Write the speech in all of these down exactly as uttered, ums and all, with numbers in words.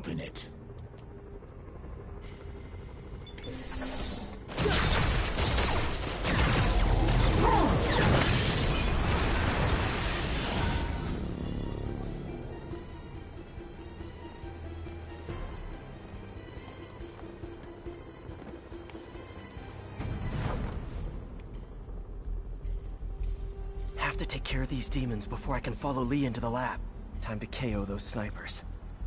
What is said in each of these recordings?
open it. Have to take care of these demons before I can follow Lee into the lab. Time to K O those snipers.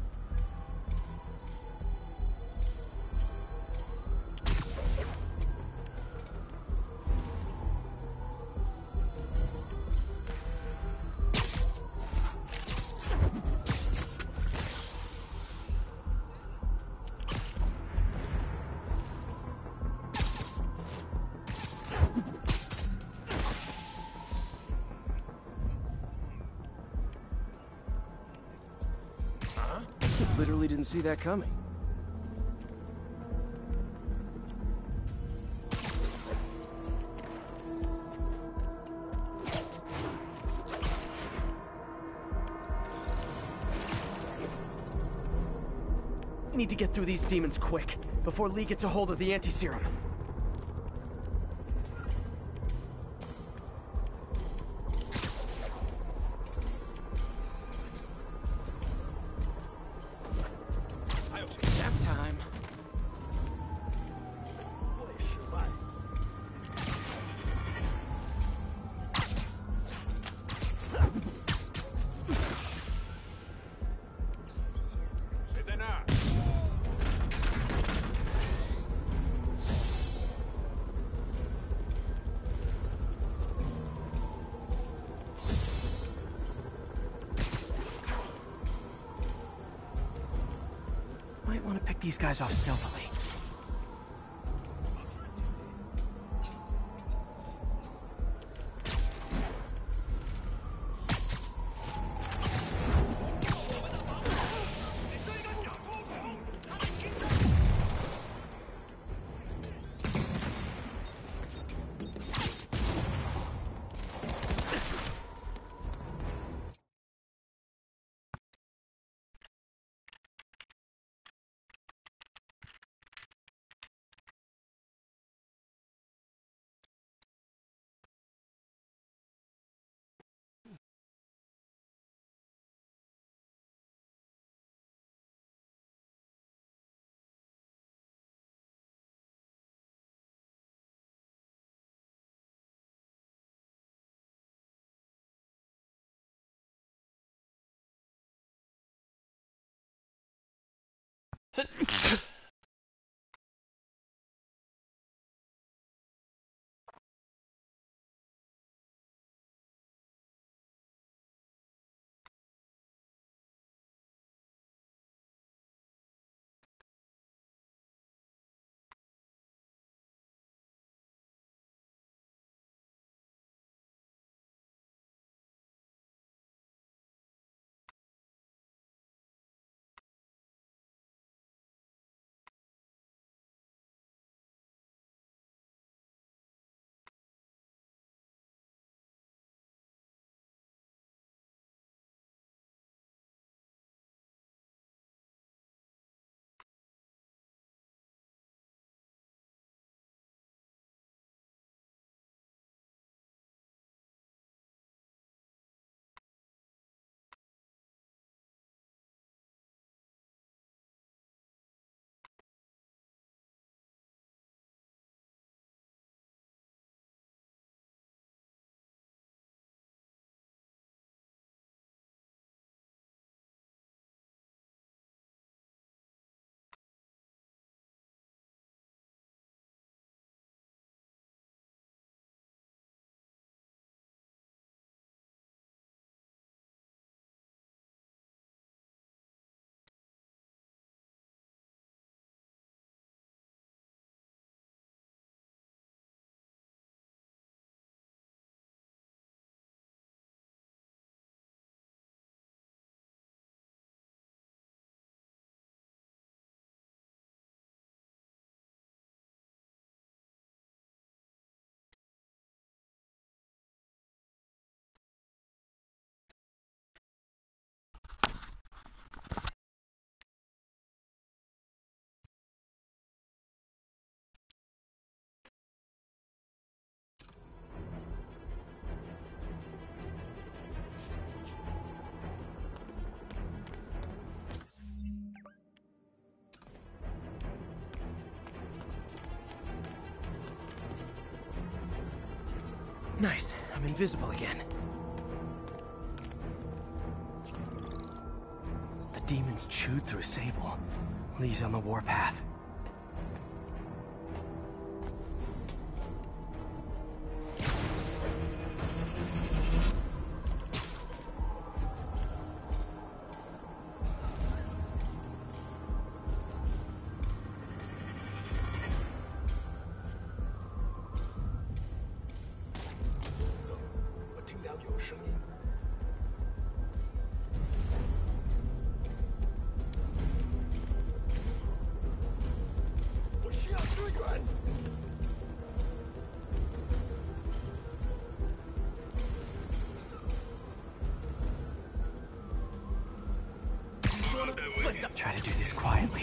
Literally didn't see that coming. I need to get through these demons quick, before Lee gets a hold of the anti-serum. Nap time. Might want to pick these guys off stealthily. Nice. I'm invisible again. The demons chewed through Sable. Lee's on the warpath. Try to do this quietly.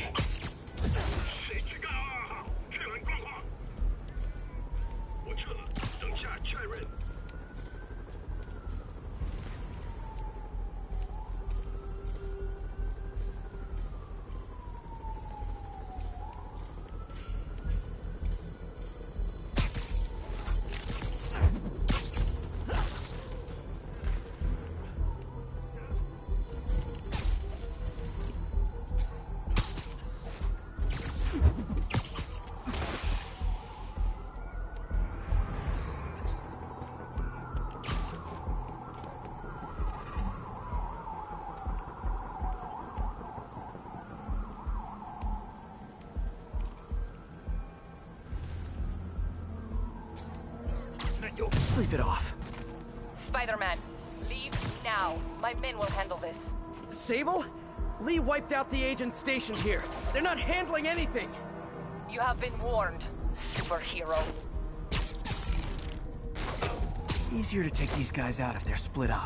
Sleep it off. Spider-Man, leave now. My men will handle this. Sable? Lee wiped out the agents stationed here. They're not handling anything. You have been warned, superhero. Easier to take these guys out if they're split up.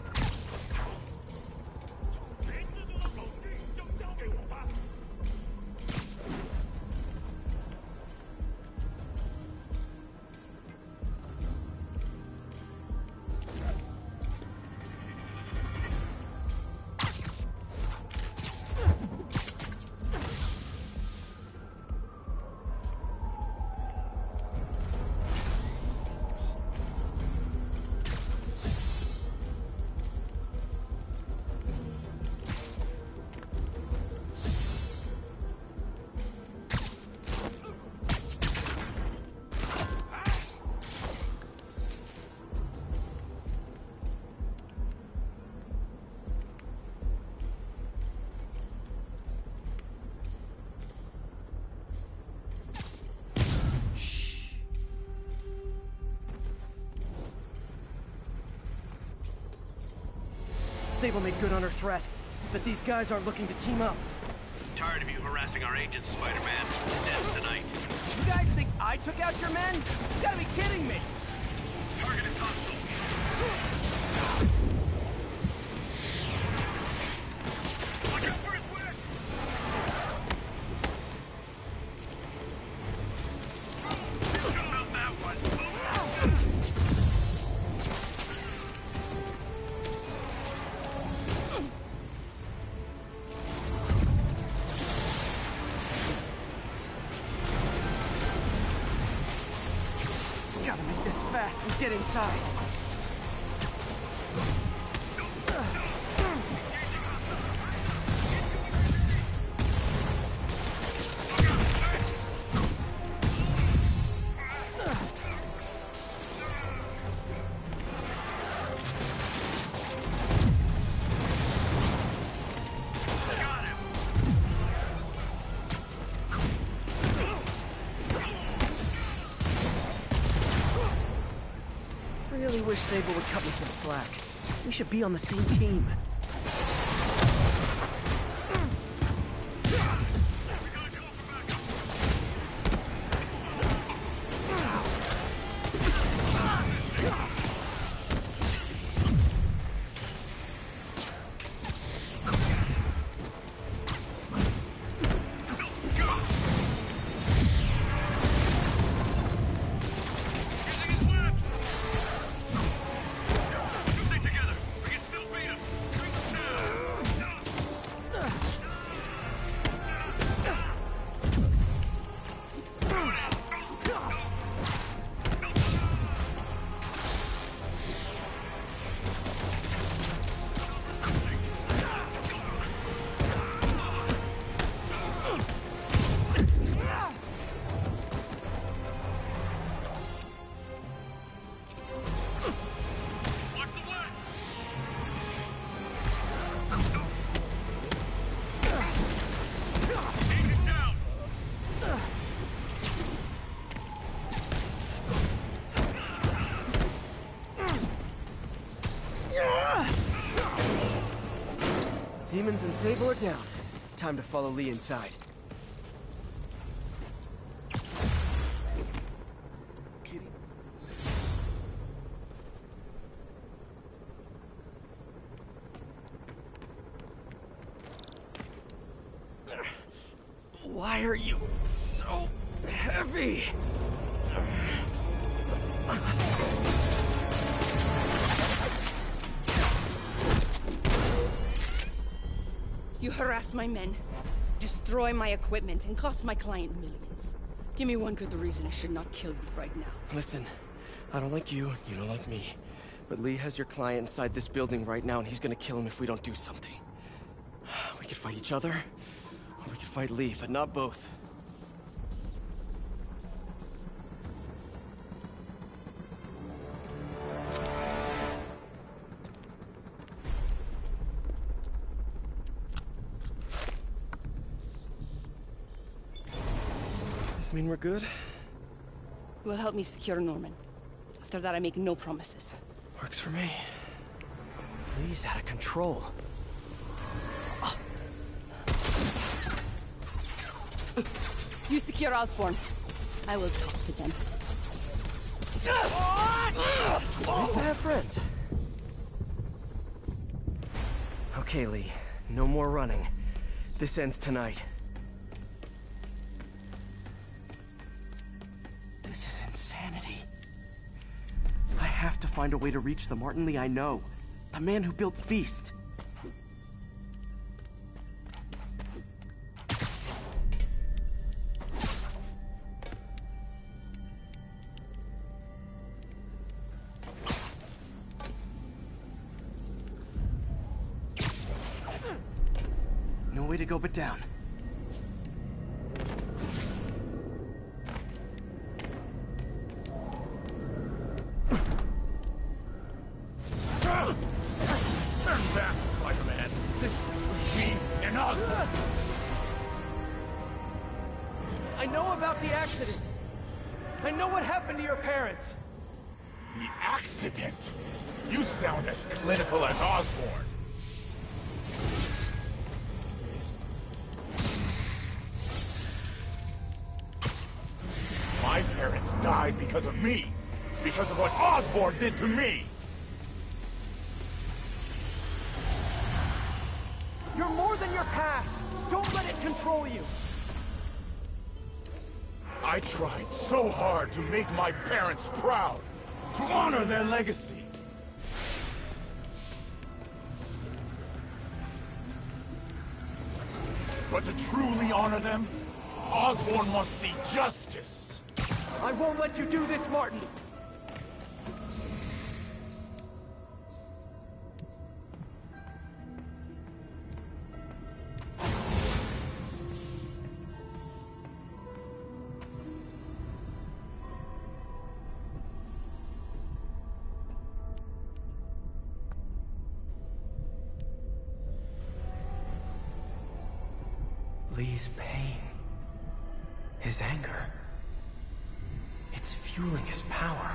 Sable made good on her threat, but these guys aren't looking to team up. Tired of you harassing our agents, Spider-Man. Death tonight. You guys think I took out your men? You gotta be kidding me! Target is hostile. Watch out for his wing! Shut out that one. Gotta make this fast and get inside. I really wish Sable would cut me some slack. We should be on the same team. Stay together. We can still beat him. demons and Sable are down. Time to follow Lee inside. Kitty. Why are you so heavy? You harass my men, destroy my equipment, and cost my client millions. Give me one good reason I should not kill you right now. Listen, I don't like you, you don't like me. But Lee has your client inside this building right now, and he's gonna kill him if we don't do something. We could fight each other, or we could fight Lee, but not both. Does this mean we're good? You will help me secure Norman. After that, I make no promises. Works for me. Lee's out of control. You secure Osborn. I will talk to them. Nice to have friends. Okay, Lee. No more running. This ends tonight. This is insanity. I have to find a way to reach the Martin Lee I know. The man who built Feast. No way to go but down. Turn back, Spider-Man. This is me and Osborn. I know about the accident. I know what happened to your parents. The accident? You sound as clinical as Osborn. My parents died because of me. Because of what Osborn did to me. You're more than your past. Don't let it control you. I tried so hard to make my parents proud. To honor their legacy. But to truly honor them, Osborn must see justice. I won't let you do this, Martin. Lee's pain, his anger, it's fueling his power.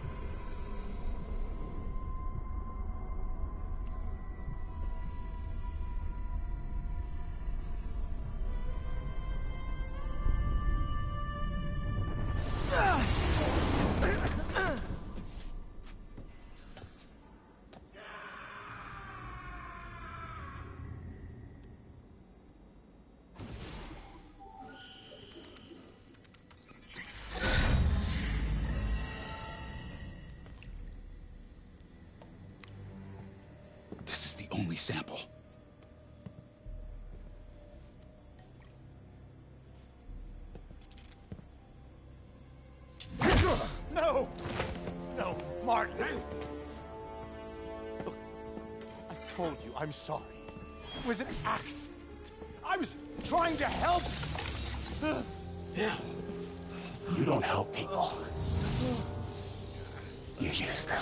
This is the only sample. No! No, Martin! Look, I told you I'm sorry. It was an accident. I was trying to help. Yeah. You don't help people. You use them.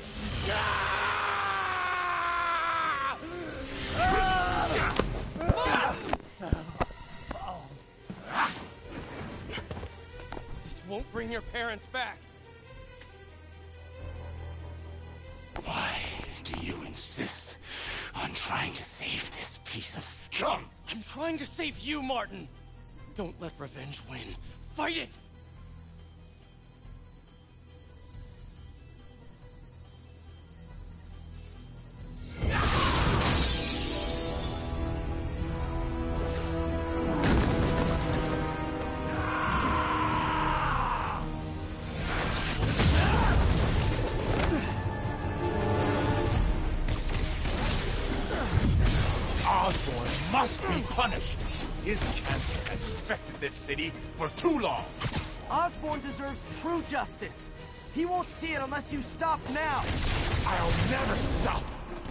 This won't bring your parents back. Why do you insist on trying to save this piece of scum. I'm trying to save you, Martin! Don't let revenge win. Fight it! Osborn must be punished. His champion has infected this city for too long. Osborn deserves true justice. He won't see it unless you stop now. I'll never stop.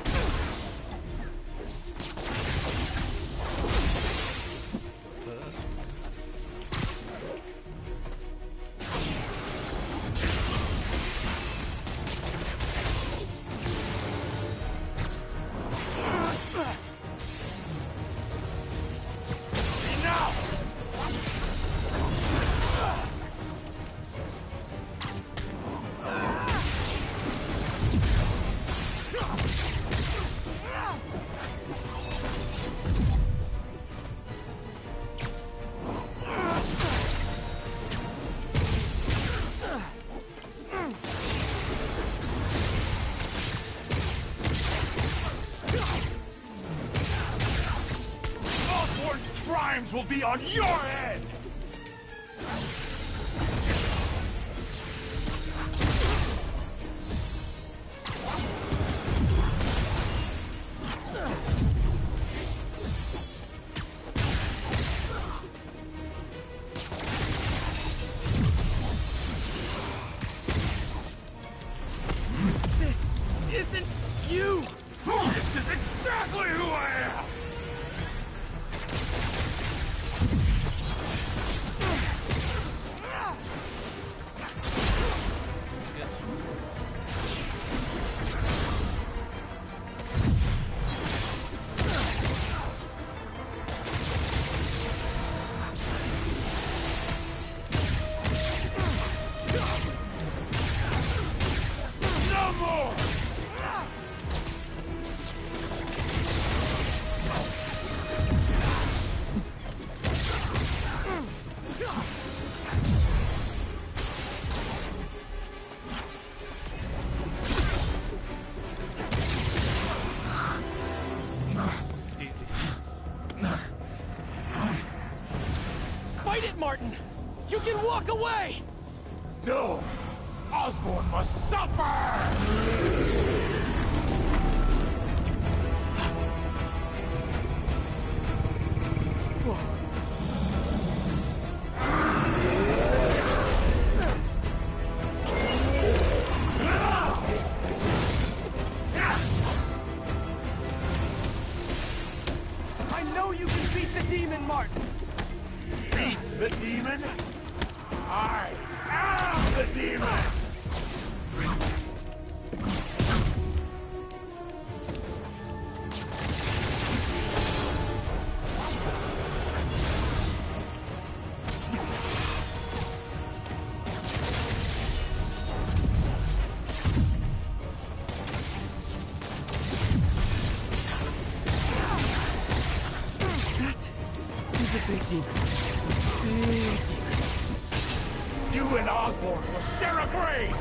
Crimes will be on your head! This isn't you! This is exactly who I am! No more! Fight it, Martin! You can walk away! No! Osborn must suffer! I know you can beat the demon, Martin! Beat the demon? I am the demon! He's a big demon. Big demon. You and Osborn will share a grave!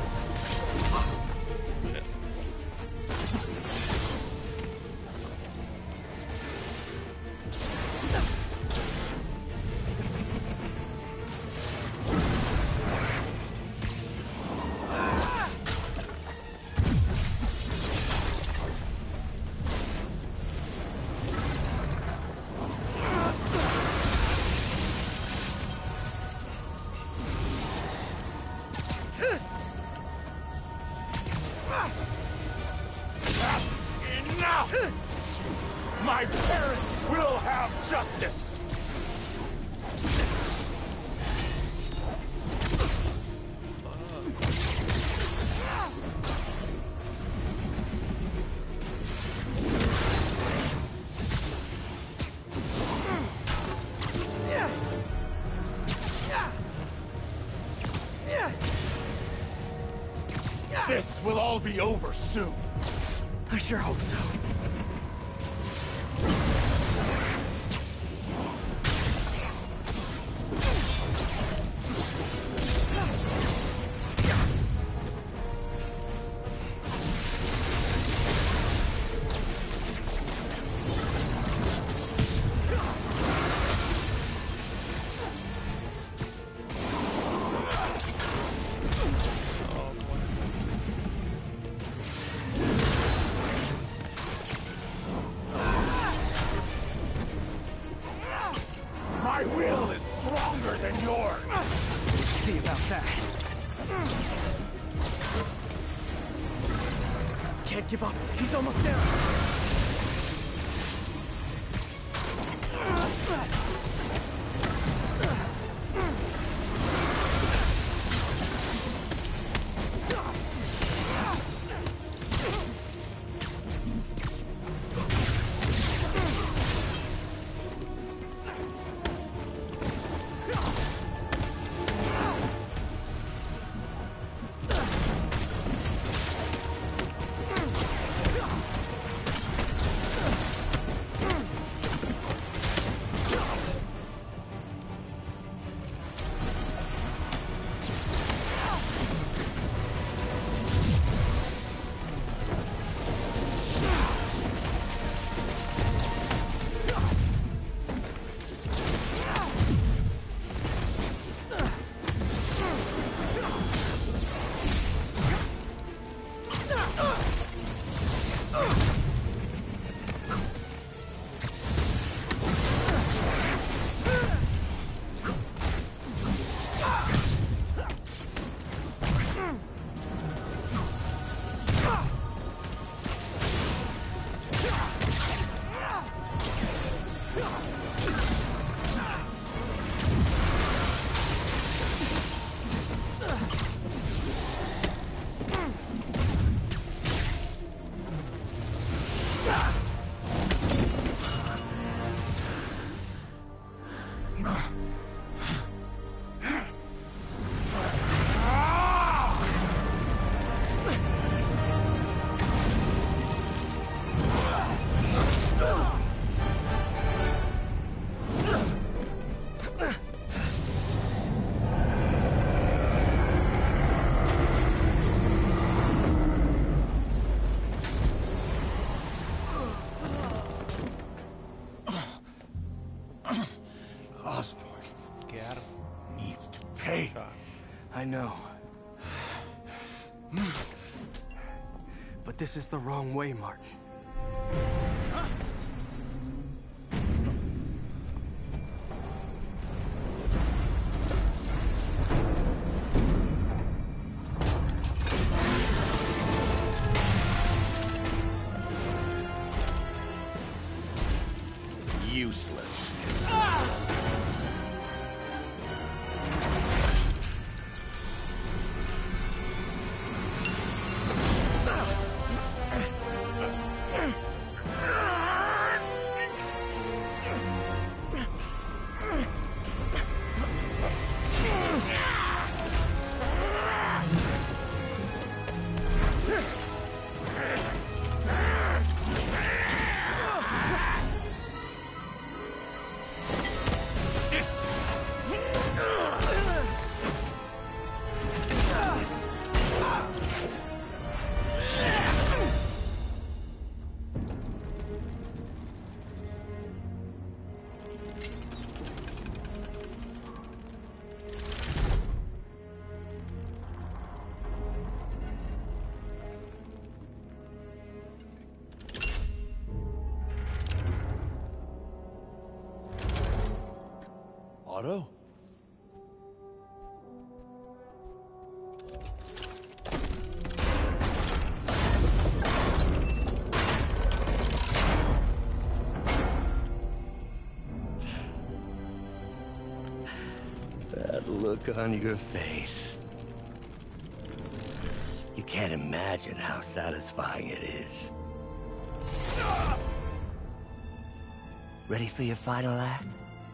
Enough! My parents will have justice! This will all be over soon. I sure hope so. Can't give up. He's almost there. Needs to pay. I know. But this is the wrong way, Martin. Useless. Otto? That look on your face. You can't imagine how satisfying it is. Ready for your final act?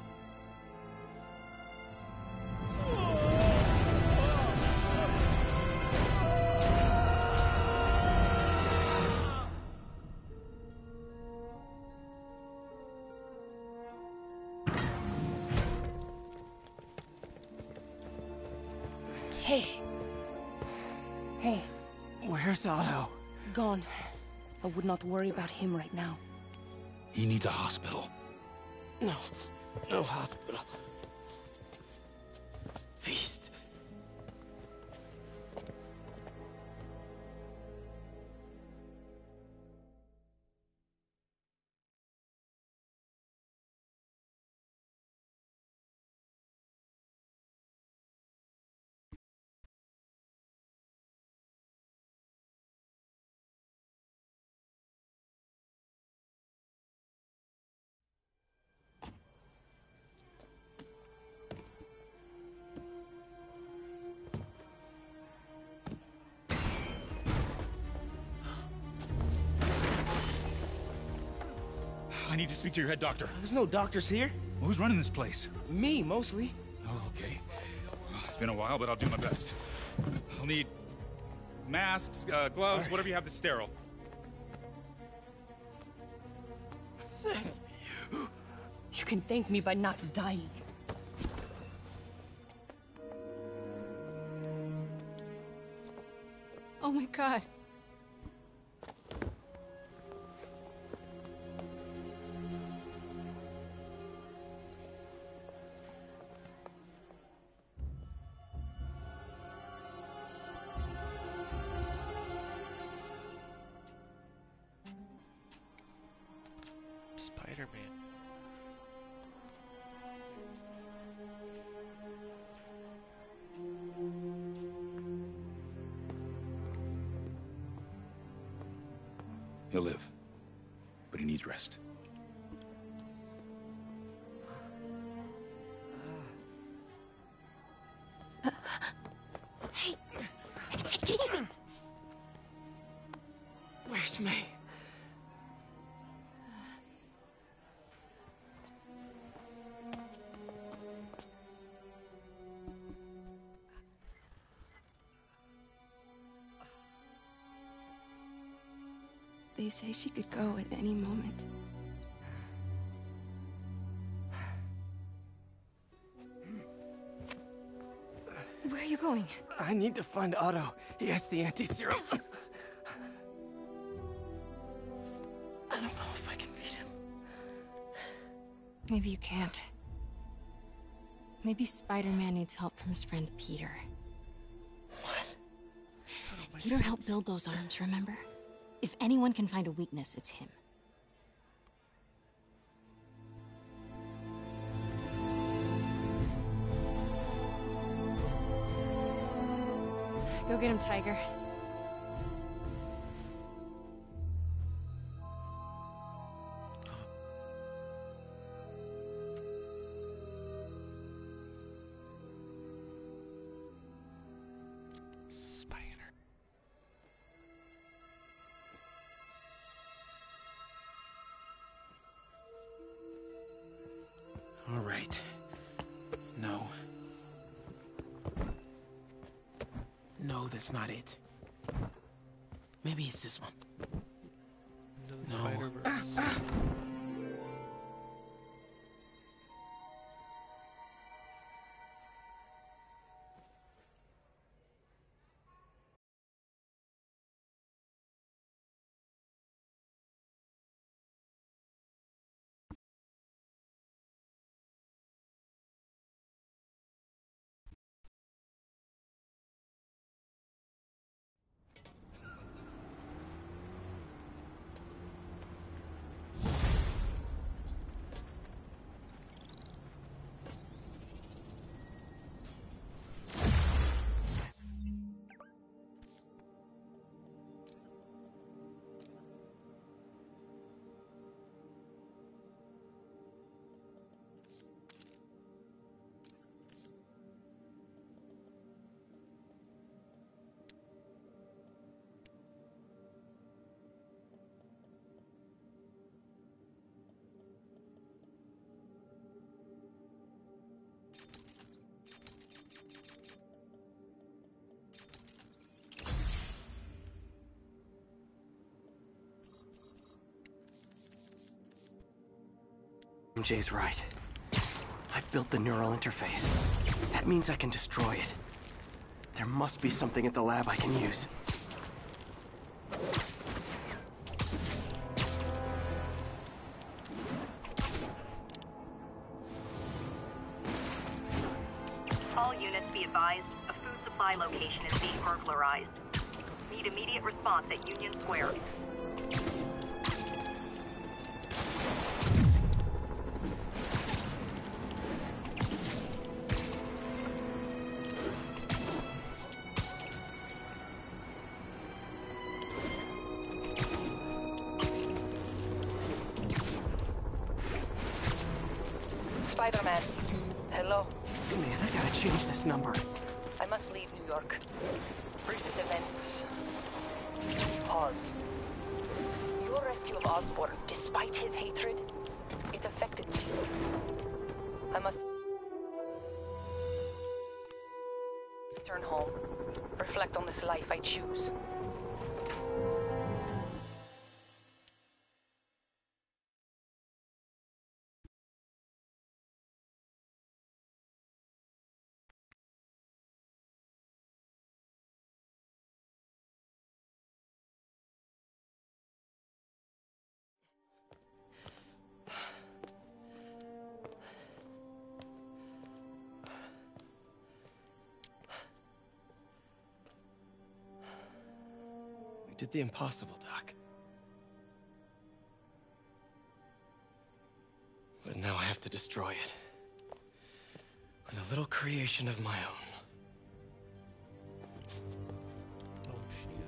Hey. Hey, Where's Otto? gone. I would not worry about him right now. He needs a hospital. No. No hospital. Feast. I need to speak to your head doctor. There's no doctors here. Well, who's running this place? Me, mostly. Oh, okay. Well, it's been a while, but I'll do my best. I'll need masks, uh, gloves, right. Whatever you have that's sterile. Thank you. You can thank me by not dying. Oh my God. Spider-Man. He'll live, but he needs rest. Hey, take it easy. Where's May? They say she could go at any moment. Where are you going? I need to find Otto. He has the anti-serum. I don't know if I can beat him. Maybe you can't. Maybe Spider-Man needs help from his friend Peter. What? Peter helped build those arms, remember? If anyone can find a weakness, it's him. Go get him, Tiger. All right. No. No, that's not it. Maybe it's this one. No. No. Spider-Verse. M J's right. I built the neural interface. That means I can destroy it. There must be something at the lab I can use. All units be advised, a food supply location is being burglarized. Need immediate response at Union Square. Spider-Man. Hello. Man, I gotta change this number. I must leave New York. Recent events... Pause. Your rescue of Osborn, despite his hatred, It affected me. I must return home. Reflect on this life I choose. Did the impossible, Doc. But now I have to destroy it. With a little creation of my own. Oh, shit.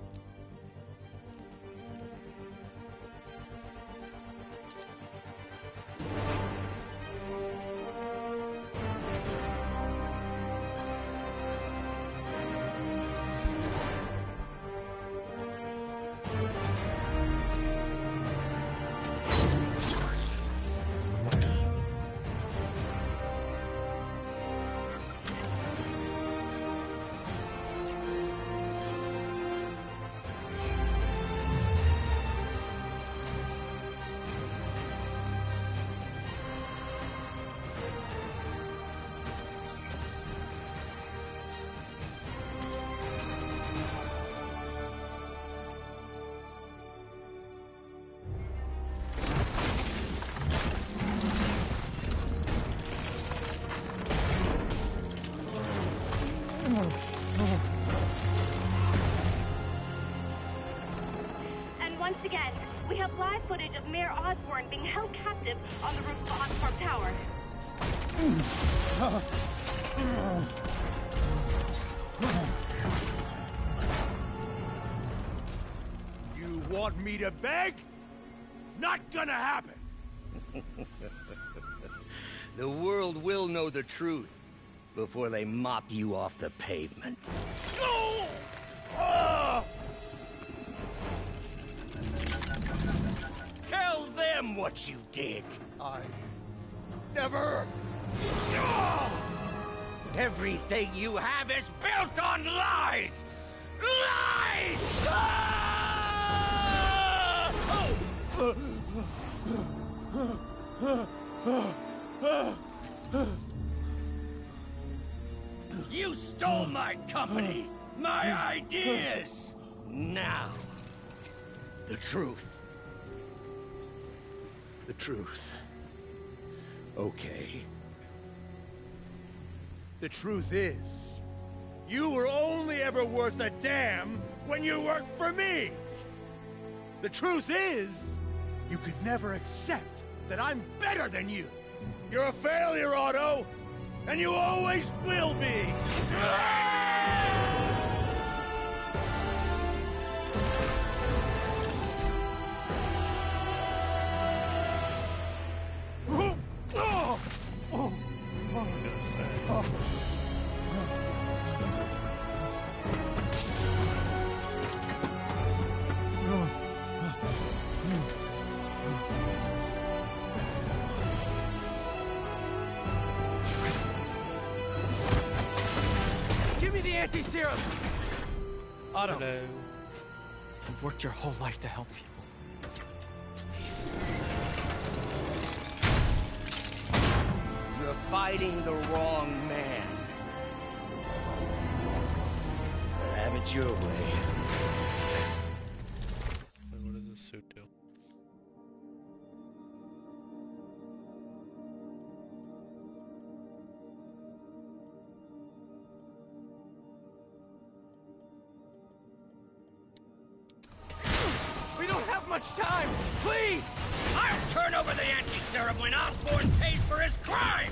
And once again, we have live footage of Mayor Osborn being held captive on the roof of Oscorp Tower. You want me to beg? Not gonna happen! The world will know the truth before they mop you off the pavement. No! Ah! Tell them what you did. I never. Ah! Everything you have is built on lies! Lies! Ah! You stole my company, my ideas! Now, the truth. The truth. Okay. The truth is, you were only ever worth a damn when you worked for me! The truth is, you could never accept that I'm better than you! You're a failure, Otto! And you always will be! Give me the anti-serum! Otto, Hello. You've worked your whole life to help people. Please. You're fighting the wrong man. But have it your way. Wait, what does this suit do? we don't have much time! Please! I'll turn over the anti-serum when Osborn pays for his crimes!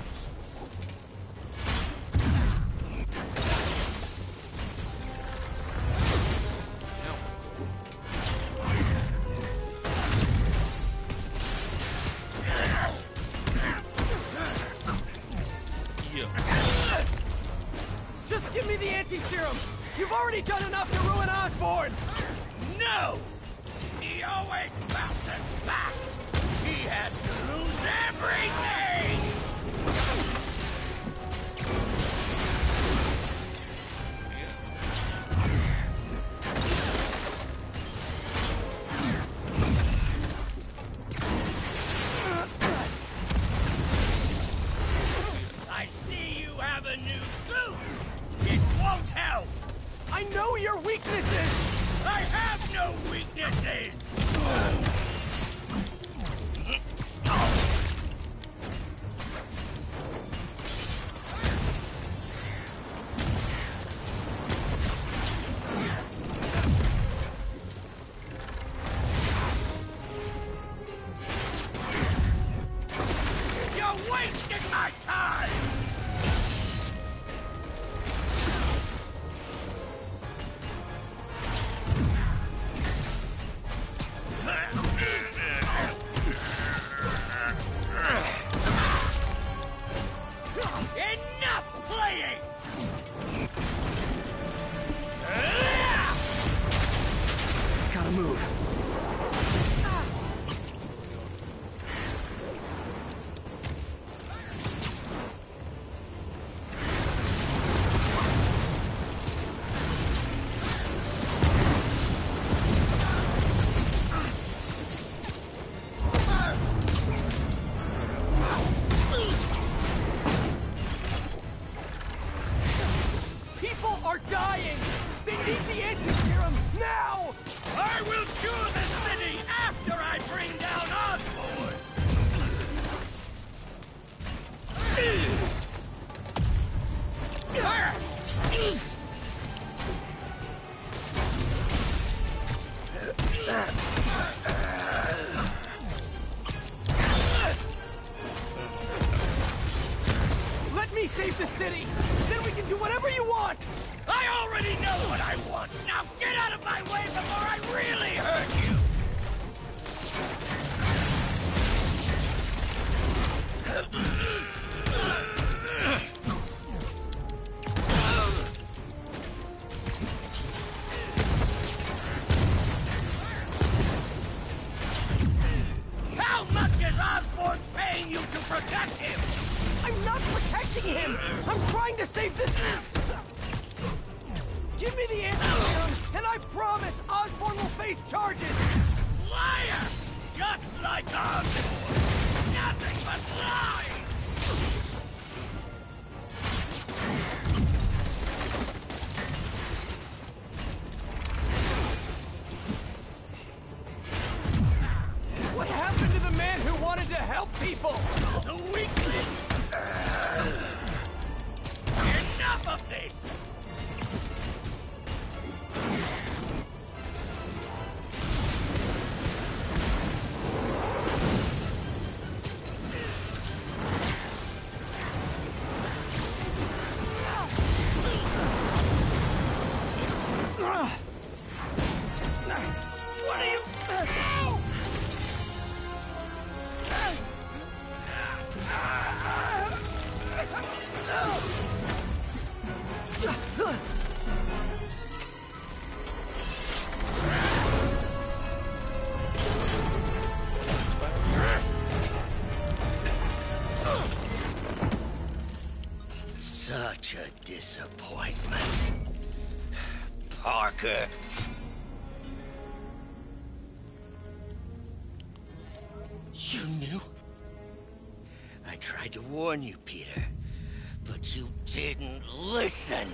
Just give me the anti-serum! You've already done enough to ruin Osborn! No! He always bounces back! He has to lose everything! I see you have a new suit! It won't help! I know your weaknesses! I have no weaknesses! You're wasting my time! Enough playing! Gotta move. People are dying! They need the anti-serum now! I will cure the city after I bring down Osborn! Let me save the city! Then we can do whatever you want! I already know what I want! Now get out of my way before I really hurt you! How much is Osborn paying you to protect him? I'm not protecting him! I'm trying to save this... Give me the anti-serum, and I promise Osborn will face charges! Liar! Just like Osborn! Nothing but lies! What happened to the man who wanted to help people? The weakling! Enough of this! What are you... Such a disappointment. Parker. You knew? I tried to warn you, Peter, but you didn't listen.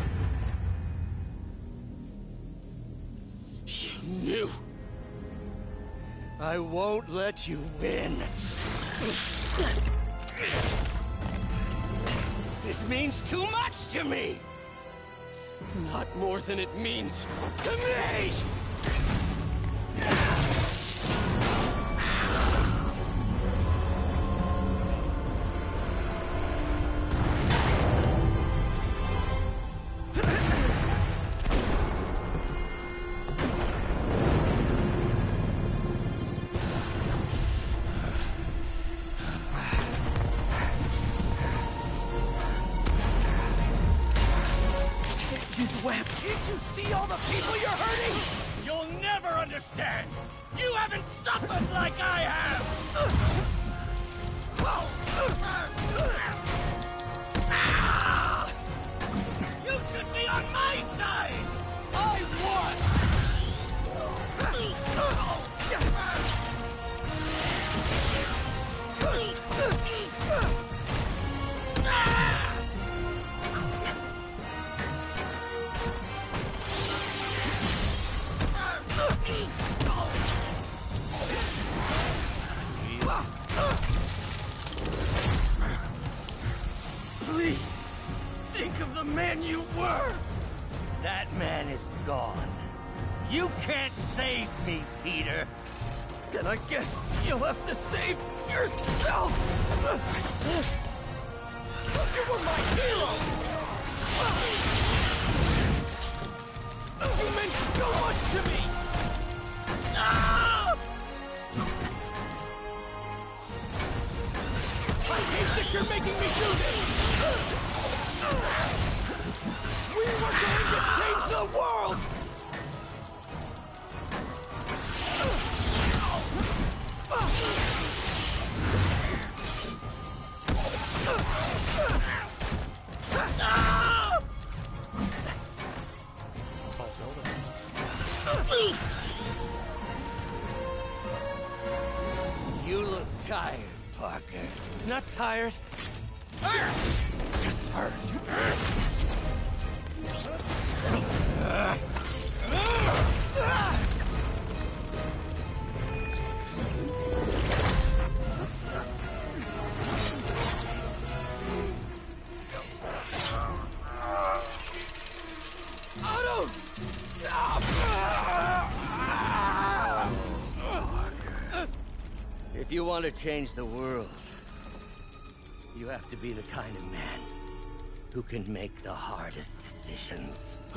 You knew? I won't let you win. This means too much to me! Not more than it means to me! Use web. Can't you see all the people you're hurting? You'll never understand! You haven't suffered like I have! You should be on my side! I won! Please, think of the man you were! That man is gone. You can't save me, Peter. Then I guess you'll have to save yourself! You were my hero! You meant so much to me! Ah! I hate that you're making me do this! We were going to change the world! You look tired, Parker. Not tired. Just hurt. Otto! If you want to change the world, you have to be the kind of man who can make the hardest decisions.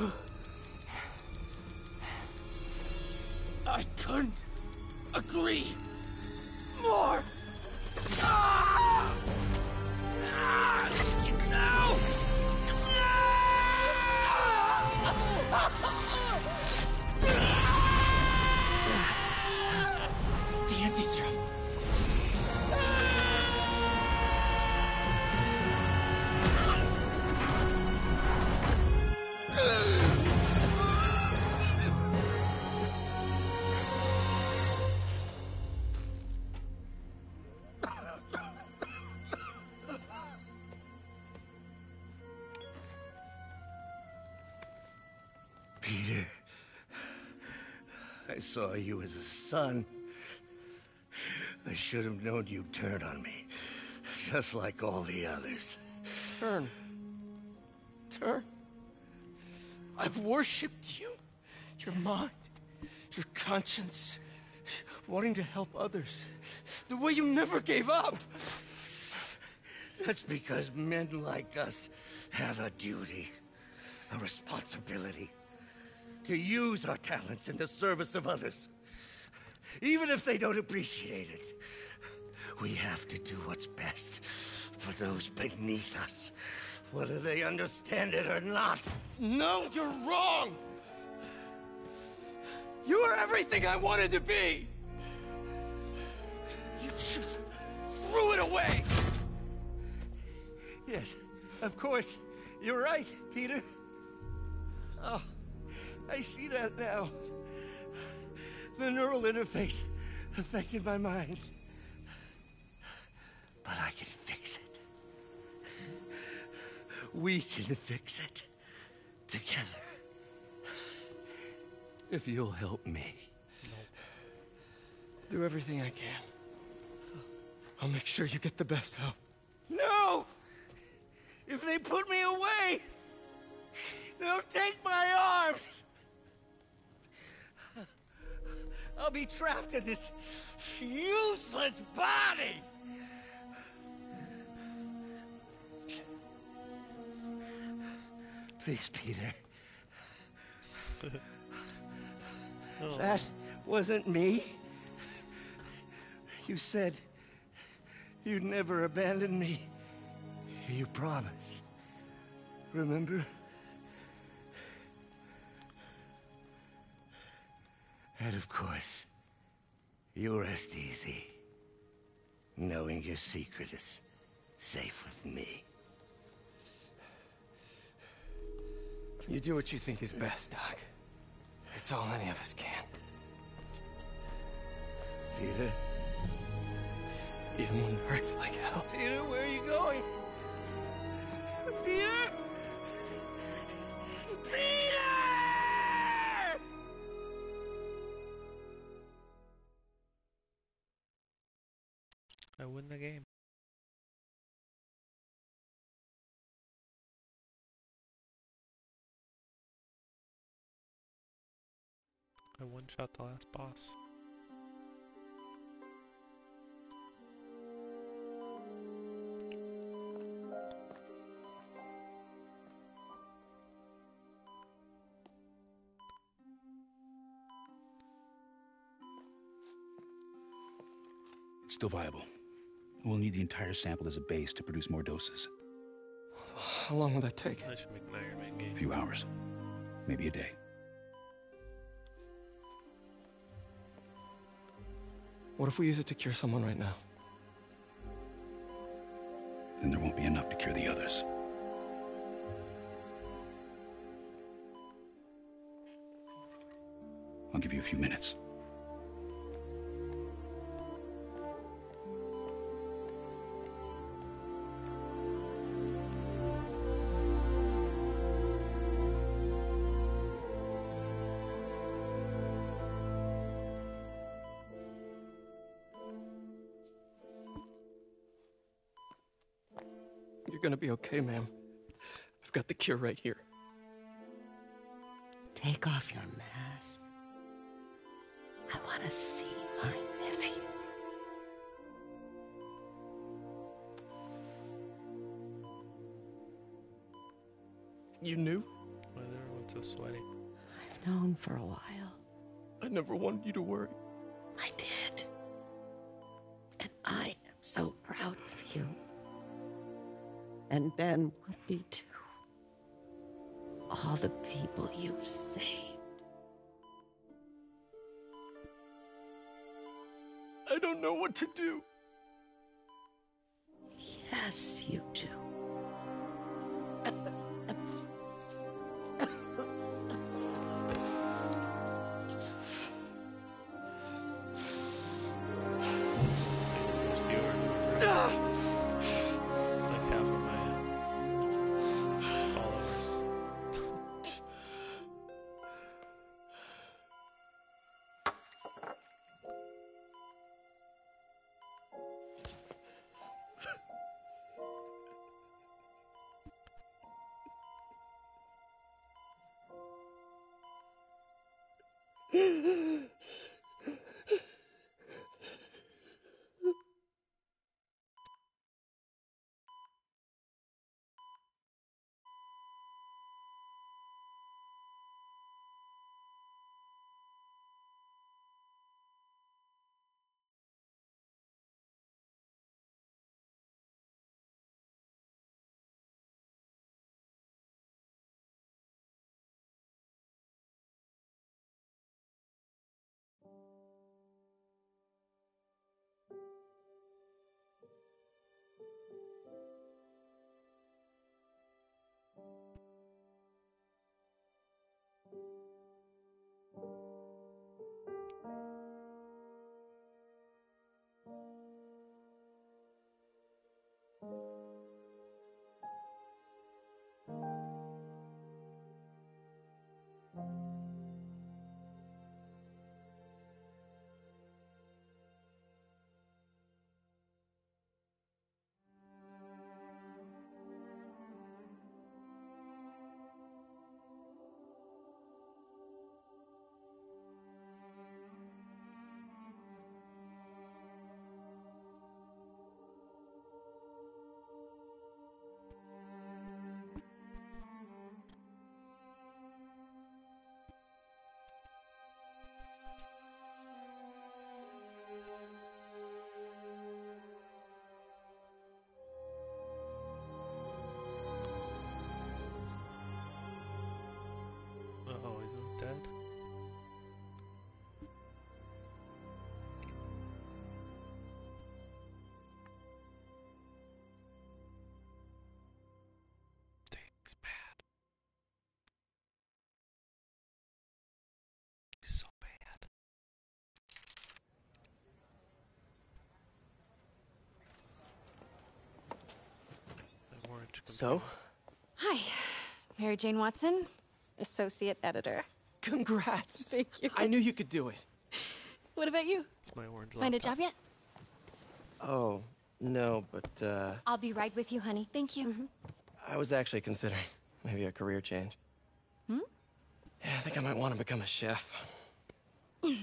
I couldn't agree more! Ah! Ah! No! The anti-serum. Peter, I saw you as a son. I should have known you'd turn on me, just like all the others. Turn. Turn. I've worshipped you. Your mind, your conscience, wanting to help others. The way you never gave up. That's because men like us have a duty, a responsibility, to use our talents in the service of others. Even if they don't appreciate it, we have to do what's best for those beneath us, whether they understand it or not. No, you're wrong! You are everything I wanted to be! You just threw it away! Yes, of course. You're right, Peter. Oh, I see that now. The neural interface affected my mind. But I can fix it. We can fix it. Together. If you'll help me. Do everything I can. I'll make sure you get the best help. No! If they put me away, they'll take my arms. I'll be trapped in this useless body. Please, Peter. Oh. That wasn't me. You said you'd never abandon me. You promised. Remember? And of course, you rest easy, knowing your secret is safe with me. You do what you think is best, Doc. It's all any of us can. Peter? Even when it hurts like hell. Peter, where are you going? Peter? Peter! I win the game. I one-shot the last boss. It's still viable. We'll need the entire sample as a base to produce more doses. How long will that take? I should make an Iron Man game. A few hours. Maybe a day. What if we use it to cure someone right now? Then there won't be enough to cure the others. I'll give you a few minutes. You're gonna be okay, ma'am. I've got the cure right here. Take off your mask. I want to see my nephew. You knew? Why is everyone so sweaty? I've known for a while. I never wanted you to worry. I did. And I am so proud of you. And Ben would be too. All the people you've saved. I don't know what to do. Yes, you do. So? Hi, Mary Jane Watson, associate editor. Congrats! Thank you. I knew you could do it. What about you? It's my orange Find a laptop. job yet? Oh, no, but, uh... I'll be right with you, honey. Thank you. Mm-hmm. I was actually considering maybe a career change. Hmm? Yeah, I think I might want to become a chef. I'm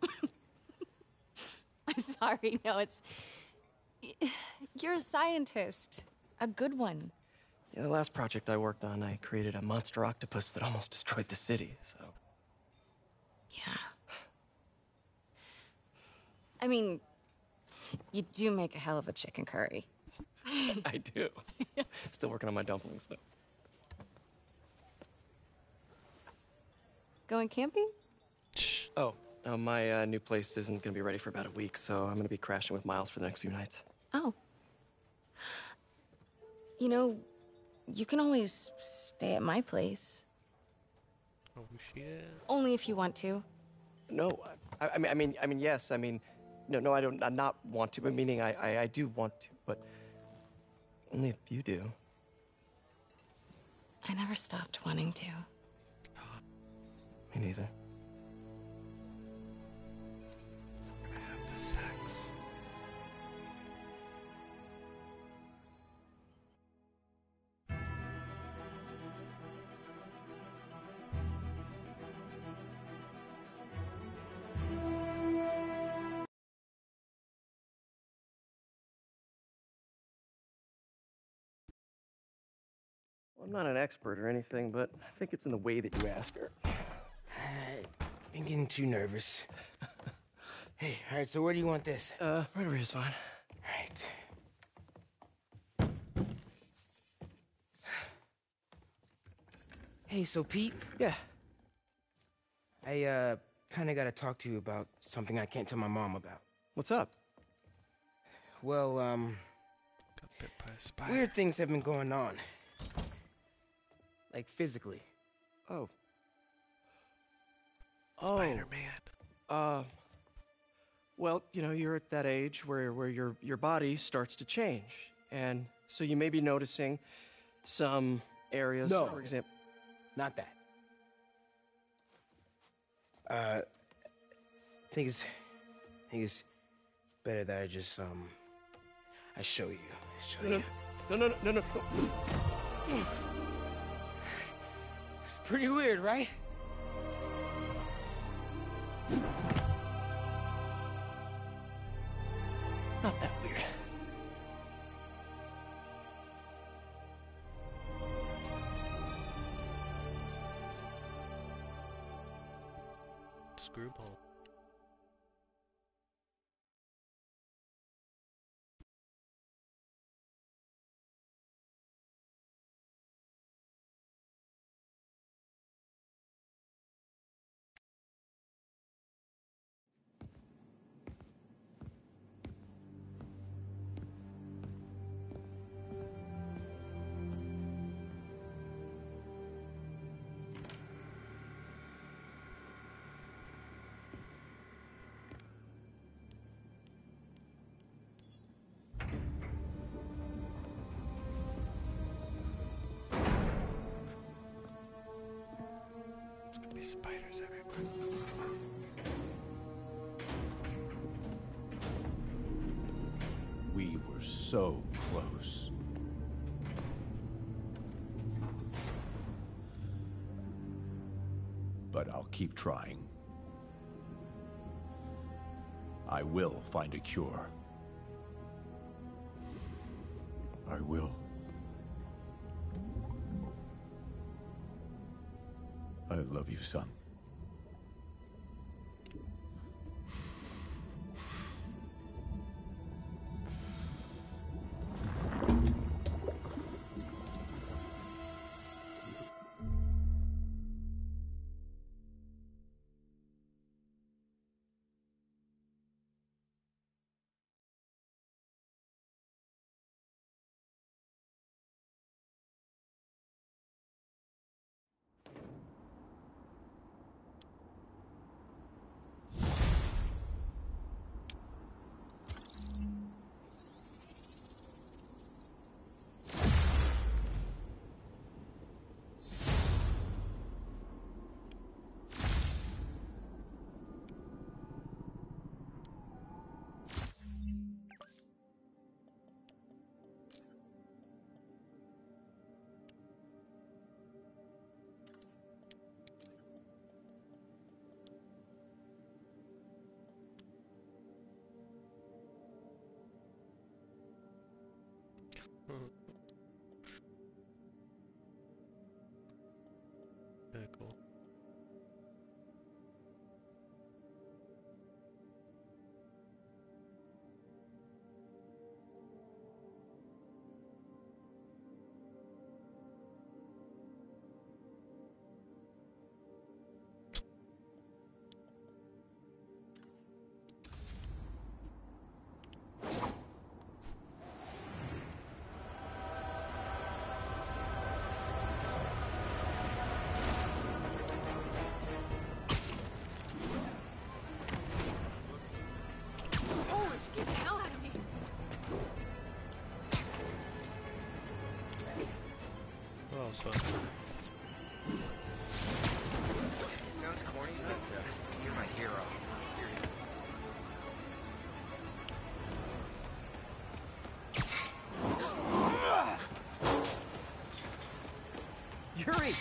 sorry, no, it's... You're a scientist. A good one. Yeah, the last project I worked on, I created a monster octopus that almost destroyed the city, so... Yeah. I mean, you do make a hell of a chicken curry. I do. Still working on my dumplings, though. Going camping? Oh, uh, my uh, new place isn't gonna be ready for about a week, so I'm gonna be crashing with Miles for the next few nights. Oh. You know, you can always stay at my place. Oh shit. Only if you want to. No, I, I mean, I mean, I mean, yes, I mean, no, no, I don't, I not want to, but meaning I, I, I do want to, but only if you do. I never stopped wanting to. Me neither. We're gonna have the sex. Well, I'm not an expert or anything, but I think it's in the way that you ask her. I'm getting too nervous. Hey, all right, so where do you want this? Uh, right over here is fine. All right. Hey, so Pete? Yeah? I, uh, kinda gotta talk to you about something I can't tell my mom about. What's up? Well, um... Got bit by a spider. weird things have been going on. Like, physically. Oh. Spider-Man. Oh. Uh... Well, you know, you're at that age where, where your, your body starts to change. And so you may be noticing some areas, No. for example... Not that. Uh... I think it's... I think it's better that I just, um... I show you. I show No, you. no, no, no, no, no. It's pretty weird, right? Not that weird. Screwball. There's gonna be spiders everywhere. We were so close. But I'll keep trying. I will find a cure. I will. I love you, son.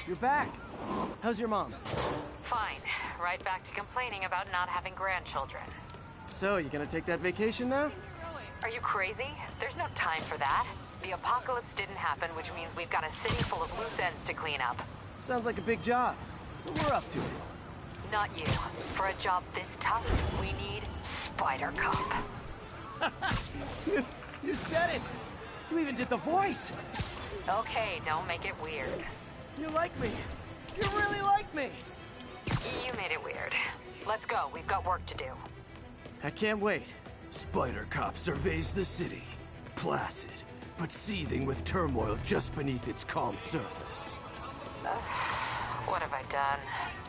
You're back. How's your mom? Fine. Right back to complaining about not having grandchildren. So, you gonna take that vacation now? Are you crazy? There's no time for that. The apocalypse didn't happen, which means we've got a city full of loose ends to clean up. Sounds like a big job. But we're up to it. Not you. For a job this tough, we need Spider Cop. you, you said it! You even did the voice! Okay, don't make it weird. You like me. You really like me! You made it weird. Let's go. We've got work to do. I can't wait. Spider Cop surveys the city. Placid, but seething with turmoil just beneath its calm surface. Uh, what have I done?